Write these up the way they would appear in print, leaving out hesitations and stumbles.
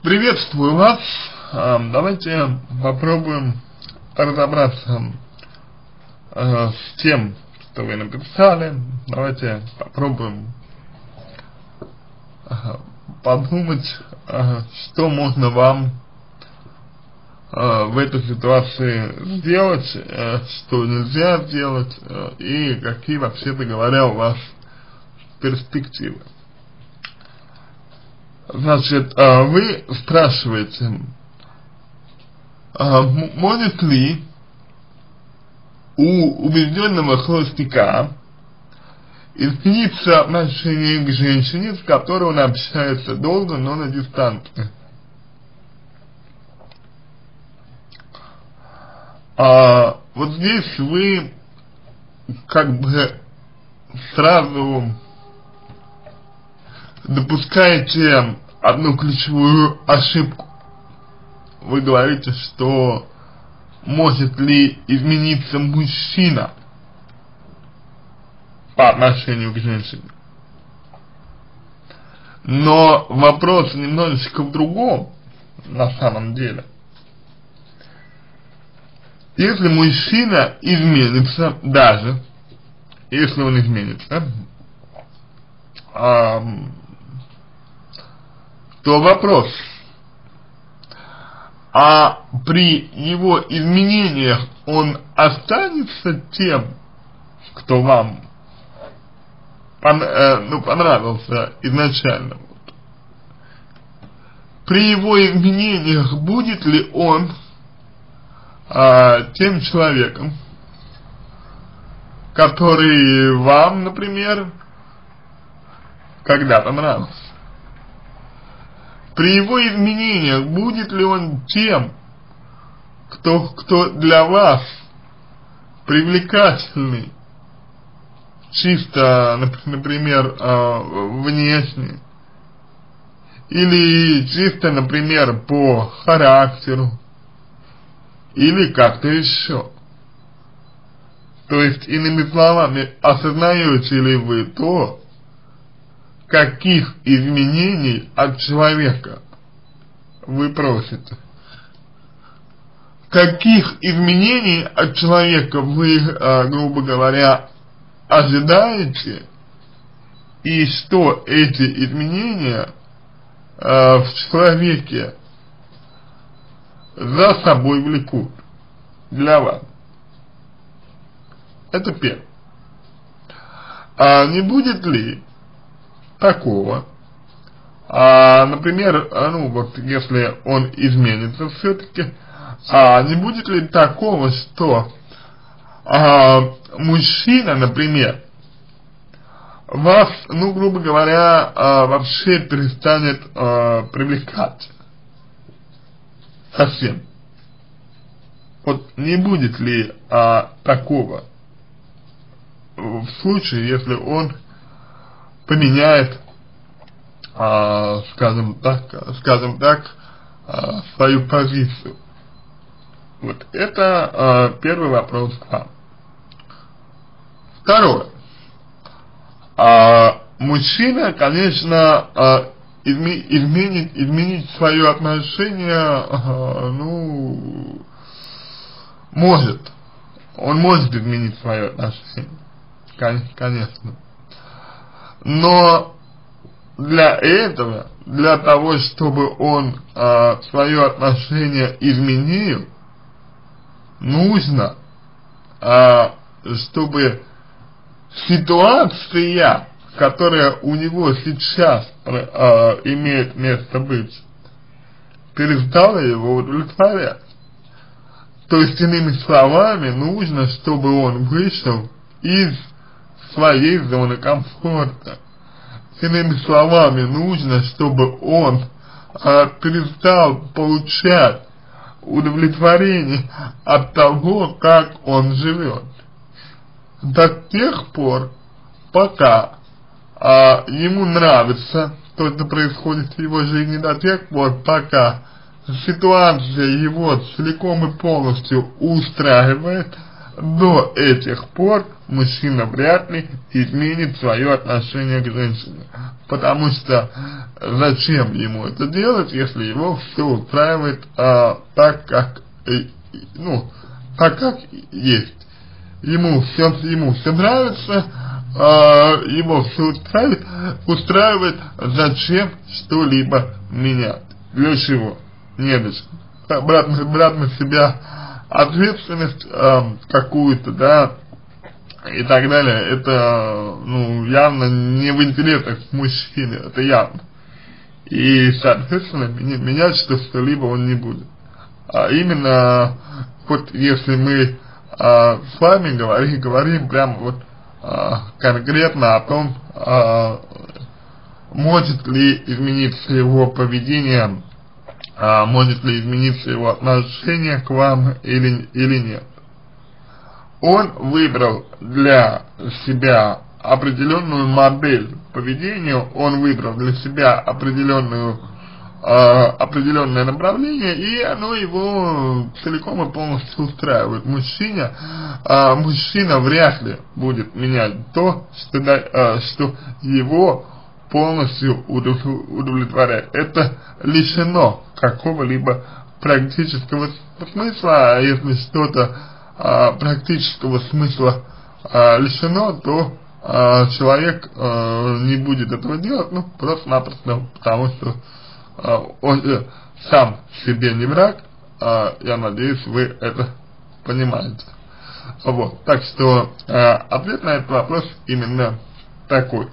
Приветствую вас. Давайте попробуем разобраться с тем, что вы написали. Давайте попробуем подумать, что можно вам в этой ситуации сделать, что нельзя сделать и какие, вообще-то говоря, у вас перспективы. Значит, вы спрашиваете, может ли у убежденного холостяка измениться отношение к женщине, с которой он общается долго, но на дистанции? Вот здесь вы как бы сразу допускаете одну ключевую ошибку. Вы говорите, что может ли измениться мужчина по отношению к женщине. Но вопрос немножечко в другом, на самом деле. Если мужчина изменится, даже если он изменится, то вопрос, при его изменениях он останется тем, кто вам понравился изначально? При его изменениях будет ли он тем человеком, который вам, например, когда-то нравился? При его изменениях будет ли он тем, кто для вас привлекательный, чисто, например, внешне, или чисто, например, по характеру, или как-то еще? То есть, иными словами, осознаете ли вы то, каких изменений от человека вы просите? Каких изменений от человека вы, грубо говоря, ожидаете, и что эти изменения в человеке за собой влекут для вас? Это первое. Не будет ли такого, например, если он изменится все-таки, не будет ли такого, что мужчина, например, вас, грубо говоря, вообще перестанет привлекать совсем? Вот не будет ли такого в случае, если он поменяет, скажем так, свою позицию? Вот это первый вопрос к вам. Второе. Мужчина, конечно, изменить свое отношение, может. Он может изменить свое отношение, конечно. Но для этого, для того, чтобы он свое отношение изменил, нужно, чтобы ситуация, которая у него сейчас имеет место быть, перестала его удовлетворять. То есть, иными словами, нужно, чтобы он вышел из своей зоны комфорта. Иными словами, нужно, чтобы он перестал получать удовлетворение от того, как он живет. До тех пор, пока ему нравится то, что происходит в его жизни, до тех пор, пока ситуация его целиком и полностью устраивает, до этих пор мужчина вряд ли изменит свое отношение к женщине. Потому что зачем ему это делать, если его все устраивает так, как есть. Ему все нравится, его все устраивает, зачем что-либо менять? Для чего? Не для чего. Брать на себя ответственность какую-то, да, и так далее, это, явно не в интересах мужчины, это явно. И, соответственно, менять что-либо он не будет. А именно, вот если мы с вами говорим прямо вот конкретно о том, может ли измениться его поведение, может ли измениться его отношение к вам или нет. Он выбрал для себя определенную модель поведения, он выбрал для себя определенное направление, и оно его целиком и полностью устраивает. Мужчина вряд ли будет менять то, что его полностью удовлетворяет. Это лишено какого-либо практического смысла, а если что-то практического смысла лишено, то человек не будет этого делать, просто-напросто потому, что он сам себе не враг, я надеюсь, вы это понимаете. Вот, так что ответ на этот вопрос именно такой.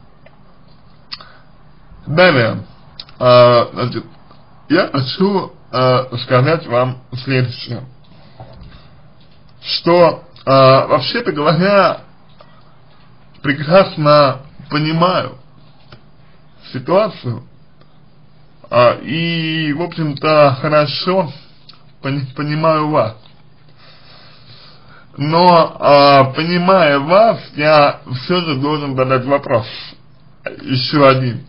Далее, значит, я хочу сказать вам следующее, что вообще-то говоря, прекрасно понимаю ситуацию и, в общем-то, хорошо понимаю вас. Но, понимая вас, я все же должен задать вопрос, еще один.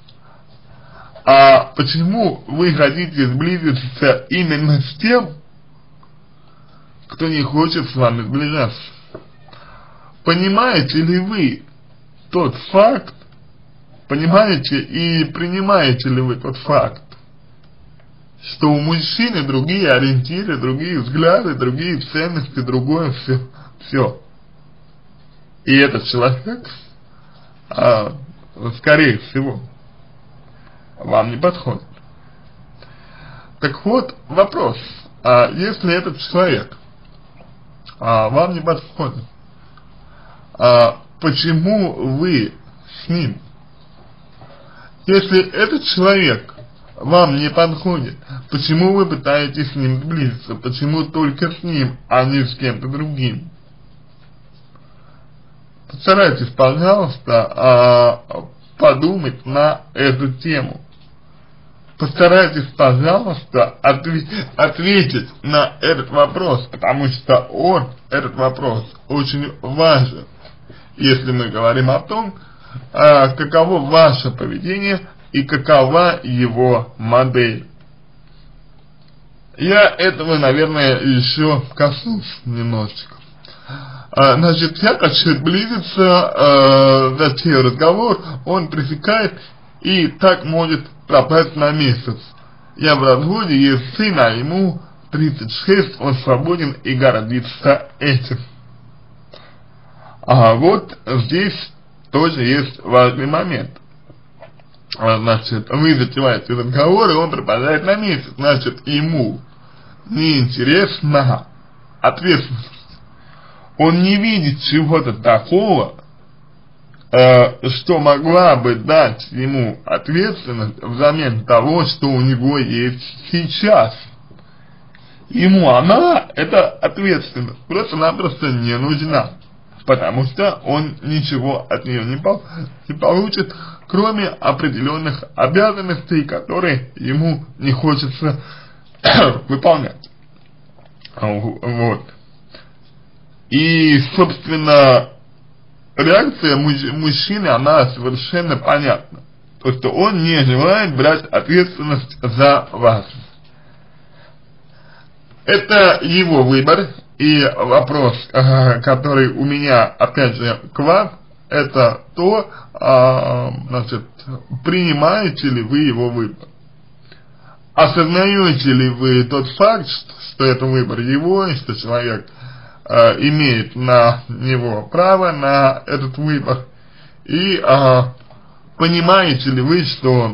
А почему вы хотите сблизиться именно с тем, кто не хочет с вами сближаться? Понимаете ли вы тот факт, понимаете и принимаете ли вы тот факт, что у мужчины другие ориентиры, другие взгляды, другие ценности, другое все. И этот человек, скорее всего, вам не подходит. Так вот, вопрос, если этот человек вам не подходит, почему вы с ним? Если этот человек вам не подходит, почему вы пытаетесь с ним сблизиться? Почему только с ним, а не с кем-то другим? Постарайтесь, пожалуйста, подумать на эту тему. Постарайтесь, пожалуйста, ответить на этот вопрос, потому что этот вопрос очень важен, если мы говорим о том, каково ваше поведение и какова его модель. Я этого, наверное, еще коснусь немножечко. Значит, я хочу сблизиться, затею разговор, он пресекает и так может пропасть на месяц. Я в разводе, есть сын, а ему 36, он свободен и гордится этим. Вот здесь тоже есть важный момент. Значит, вы затеваете разговор, и он пропадает на месяц. Значит, ему неинтересна ответственность. Он не видит чего-то такого, что могла бы дать ему ответственность взамен того, что у него есть сейчас. Ему эта ответственность просто-напросто не нужна, потому что он ничего от нее не получит, кроме определенных обязанностей, которые ему не хочется выполнять. Вот. И, собственно, реакция мужчины, она совершенно понятна. То, что он не желает брать ответственность за вас. Это его выбор, И вопрос, который у меня, опять же, к вам, это то, значит, принимаете ли вы его выбор. Осознаете ли вы тот факт, что это выбор его, и что человек имеет на него право, на этот выбор, и понимаете ли вы, что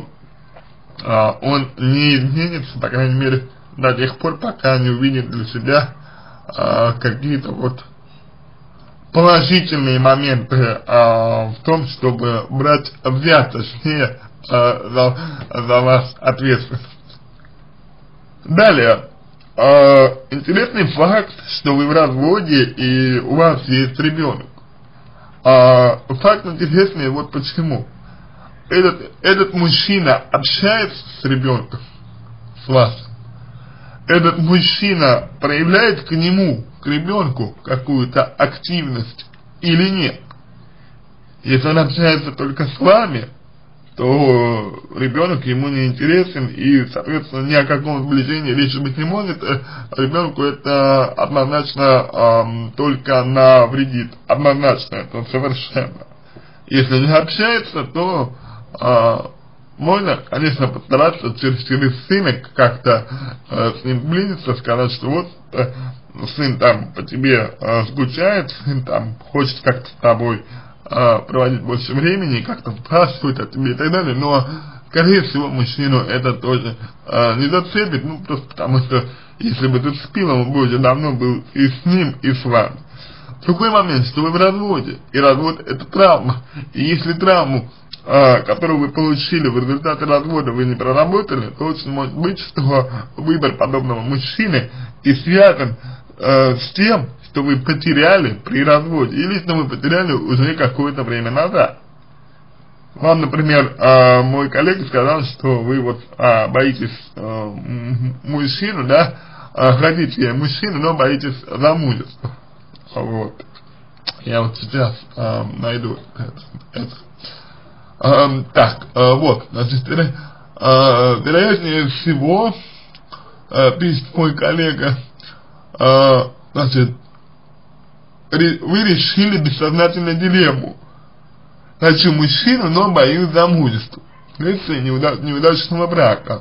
он не изменится, по крайней мере, до тех пор, пока не увидит для себя какие-то вот положительные моменты в том, чтобы взять, точнее, за вас ответственность. Далее, интересный факт, что вы в разводе и у вас есть ребенок. Факт интересный вот почему. Этот мужчина общается с ребенком, с вас. Этот мужчина проявляет к нему, к ребенку, какую-то активность или нет. Если он общается только с вами, то ребенок ему не интересен, и, соответственно, ни о каком сближении речи быть не может. Ребенку это однозначно только навредит. Однозначно, это совершенно. Если не общается, то можно, конечно, постараться через сына как-то с ним близиться, сказать, что вот сын там по тебе скучает, сын там хочет как-то с тобой проводить больше времени, как-то спрашивать о тебе и так далее, но, скорее всего, мужчину это тоже не зацепит, ну, просто потому что, если бы зацепило, он бы уже давно был и с ним, и с вами. Другой момент, что вы в разводе, и развод это травма, и если травму, которую вы получили в результате развода, вы не проработали, то очень может быть, что выбор подобного мужчины и связан с тем, что вы потеряли при разводе, или что вы потеряли уже какое-то время назад. Вам, например, мой коллега сказал, что вы вот боитесь мужчину, да, хотите мужчину, но боитесь замужества. Вот. Я вот сейчас найду это. Так, вот, значит, вероятнее всего, пишет мой коллега, значит, вы решили бессознательно дилемму. Хочу мужчину, но боюсь замужества. Вследствие неудачного брака.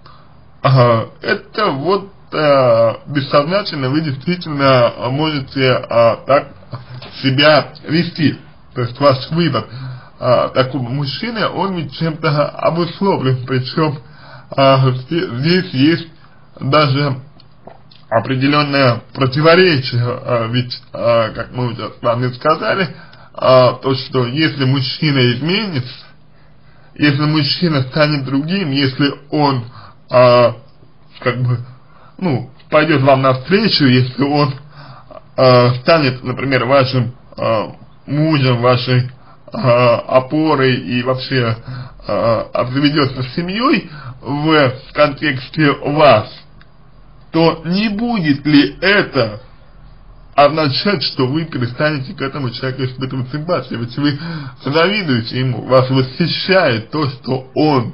Это вот бессознательно вы действительно можете так себя вести. То есть ваш выбор такого мужчины, он ведь чем-то обусловлен. Причем здесь есть даже определенное противоречие, ведь, как мы уже с вами сказали, то, что если мужчина изменится, если мужчина станет другим, если он, как бы, ну, пойдет вам навстречу, если он станет, например, вашим мужем, вашей опорой и вообще обзаведется семьей в контексте вас, то не будет ли это означать, что вы перестанете к этому человеку испытывать симпатию? Ведь вы завидуете ему, вас восхищает то, что он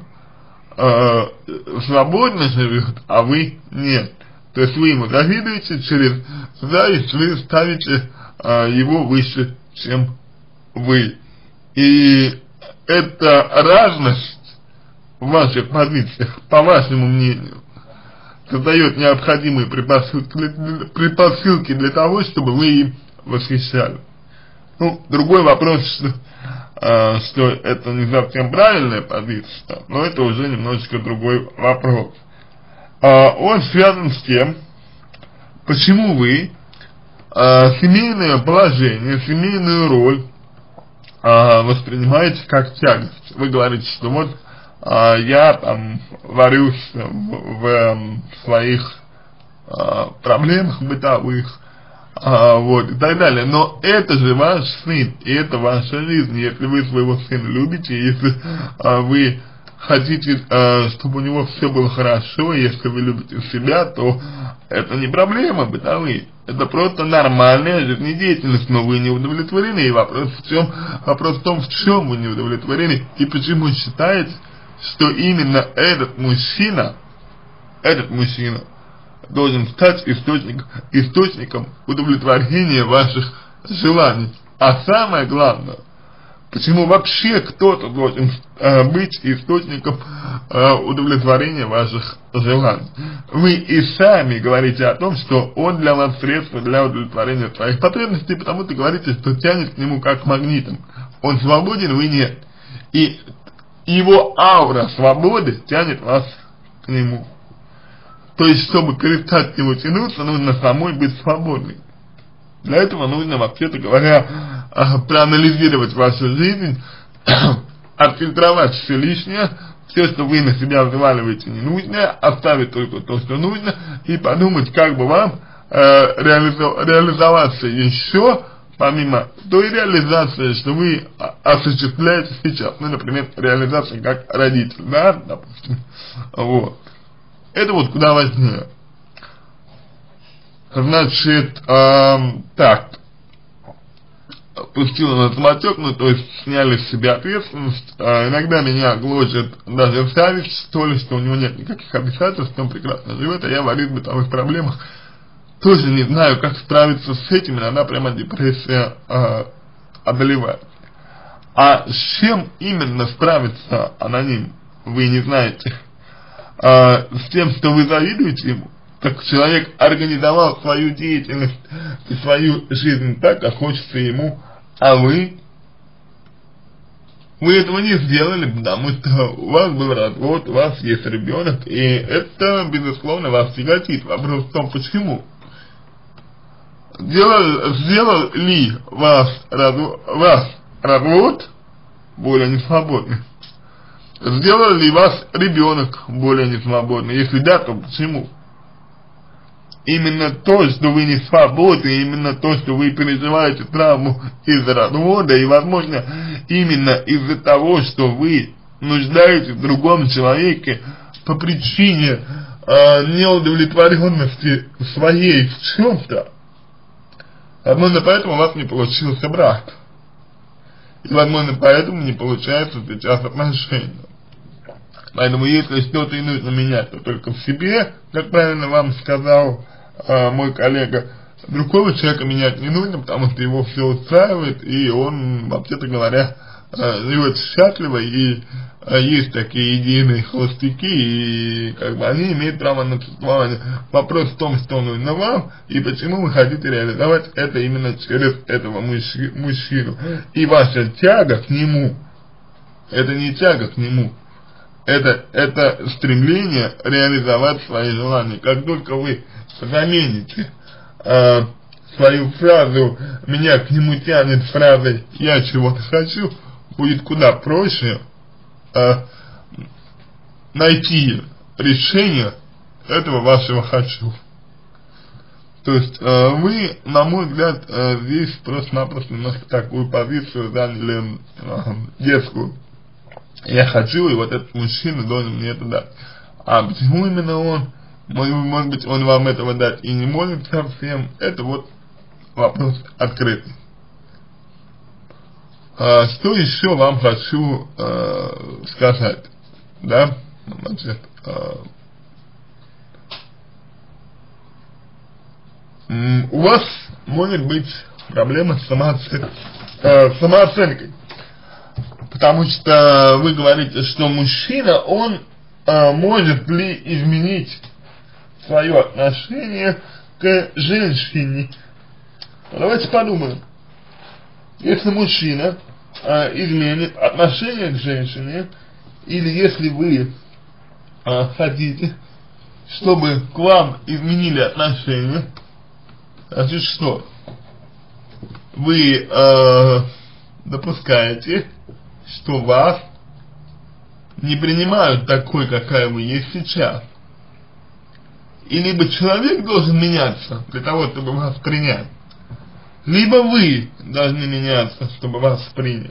свободно живет, а вы нет. То есть вы ему завидуете, через зависть вы ставите его выше, чем вы. И эта разность в ваших позициях, по вашему мнению, создает необходимые предпосылки для того, чтобы вы им восхищали. Ну, другой вопрос, что это не совсем правильная позиция, но это уже немножечко другой вопрос. Он связан с тем, почему вы семейное положение, семейную роль воспринимаете как тягость. Вы говорите, что вот я там варюсь в своих проблемах бытовых, вот, и так далее. Но это же ваш сын, и это ваша жизнь. Если вы своего сына любите, если вы хотите, чтобы у него все было хорошо, если вы любите себя, то это не проблема бытовые. Это просто нормальная жизнедеятельность, но вы не удовлетворены. И вопрос в том, в чем вы не удовлетворены, и почему считаете, что именно этот мужчина должен стать источником удовлетворения ваших желаний. А самое главное, почему вообще кто-то должен быть источником удовлетворения ваших желаний? Вы и сами говорите о том, что он для вас средство для удовлетворения своих потребностей, потому что говорите, что тянет к нему как магнитом. Он свободен, вы нет. И его аура свободы тянет вас к нему. То есть, чтобы перестать к нему тянуться, нужно самой быть свободной. Для этого нужно, вообще-то говоря, проанализировать вашу жизнь, отфильтровать все лишнее, все, что вы на себя взваливаете ненужное, оставить только то, что нужно, и подумать, как бы вам реализоваться еще, помимо той реализации, что вы осуществляете сейчас. Ну, например, реализация как родитель, да, допустим. Вот. Это вот куда важнее. Значит, так, пустила на самотек, ну, то есть сняли с себя ответственность. Иногда меня гложет даже зависть, что ли, что у него нет никаких обязательств, он прекрасно живет, а я варюсь в бытовых проблемах. Тоже не знаю, как справиться с этим, иногда прямо депрессия одолевает. А с чем именно справиться аноним, вы не знаете. С тем, что вы завидуете ему. Так человек организовал свою деятельность и свою жизнь так, как хочется ему, а вы этого не сделали, потому что у вас был развод, у вас есть ребенок, и это, безусловно, вас тяготит. Вопрос в том, почему. Сделал ли вас развод более несвободным? Сделал ли вас ребенок более несвободным? Если да, то почему? Именно то, что вы не свободны, именно то, что вы переживаете травму из-за развода, и, возможно, именно из-за того, что вы нуждаетесь в другом человеке по причине неудовлетворенности своей в чем-то, возможно, поэтому у вас не получился брак. И, возможно, поэтому не получается сейчас отношения. Поэтому, если что-то и нужно менять, то только в себе, как правильно вам сказал мой коллега, другого человека менять не нужно, потому что его все устраивает, и он, вообще-то говоря, живет счастливо, и есть такие идейные холостяки, и как бы они имеют право на существование. Вопрос в том, что нужно вам, и почему вы хотите реализовать это именно через этого мужчину. И ваша тяга к нему, это не тяга к нему, это стремление реализовать свои желания. Как только вы замените свою фразу «меня к нему тянет» фразой «я чего-то хочу», будет куда проще найти решение этого вашего «хочу». То есть вы, на мой взгляд, здесь просто-напросто немножко такую позицию заняли детскую. Я хочу, и вот этот мужчина должен мне это дать. А почему именно он? Может быть, он вам этого дать и не может совсем. Это вот вопрос открытый. Что еще вам хочу сказать? Да? Значит, у вас может быть проблема с самооценкой. Потому что вы говорите, что мужчина, он может ли изменить свое отношение к женщине. Давайте подумаем. Если мужчина изменит отношение к женщине, или если вы хотите, чтобы к вам изменили отношения, значит что? Вы допускаете, что вас не принимают такой, какая вы есть сейчас. И либо человек должен меняться для того, чтобы вас принять, либо вы должны меняться, чтобы вас приняли.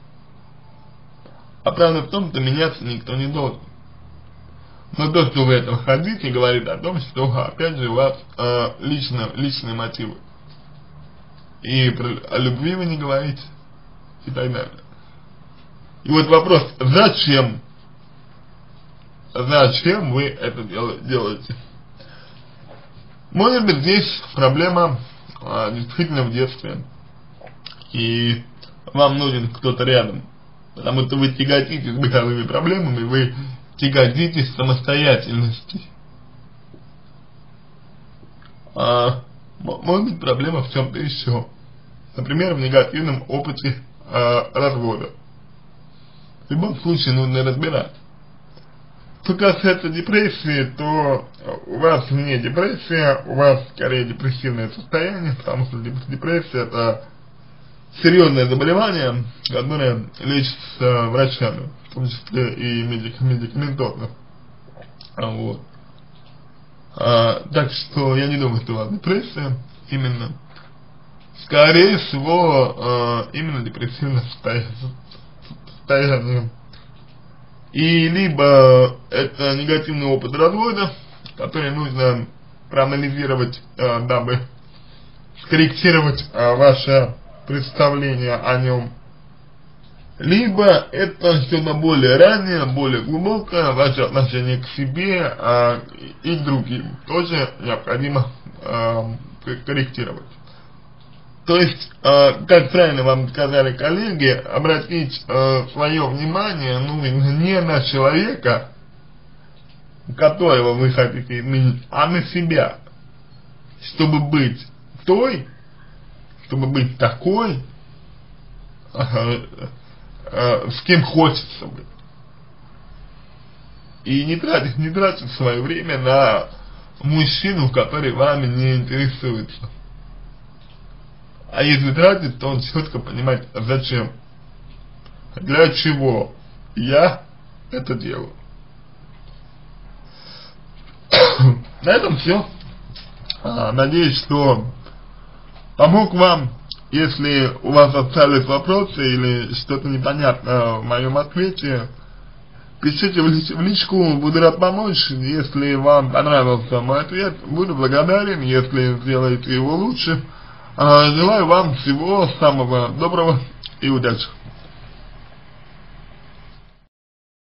А правда в том, что меняться никто не должен. Но то, что вы этого хотите, говорит о том, что, опять же, у вас личные мотивы. И о любви вы не говорите, и так далее. И вот вопрос, зачем вы это делаете? Может быть, здесь проблема действительно в детстве, и вам нужен кто-то рядом, потому что вы тяготитесь бытовыми проблемами, вы тяготитесь самостоятельностью. Может быть, проблема в чем-то еще. Например, в негативном опыте развода. В любом случае нужно разбирать. Что касается депрессии, то у вас не депрессия, у вас скорее депрессивное состояние, потому что депрессия — это серьезное заболевание, которое лечится врачами, в том числе и медикаментозно. Вот. Так что я не думаю, что у вас депрессия именно. Скорее всего, именно депрессивное состояние. И либо это негативный опыт развода, который нужно проанализировать, дабы скорректировать ваше представление о нем. Либо это что-то более раннее, более глубокое, ваше отношение к себе и к другим. Тоже необходимо корректировать. То есть, как правильно вам сказали коллеги, обратить свое внимание нужно не на человека, которого вы хотите изменить, а на себя, чтобы быть той, чтобы быть такой, с кем хочется быть. И не тратить свое время на мужчину, который вами не интересуется. А если тратить, то он четко понимает, зачем, для чего я это делаю. На этом все. Надеюсь, что помог вам. Если у вас остались вопросы или что-то непонятно в моем ответе, пишите в личку, буду рад помочь. Если вам понравился мой ответ, буду благодарен, если сделаете его лучше. Желаю вам всего самого доброго и удачи.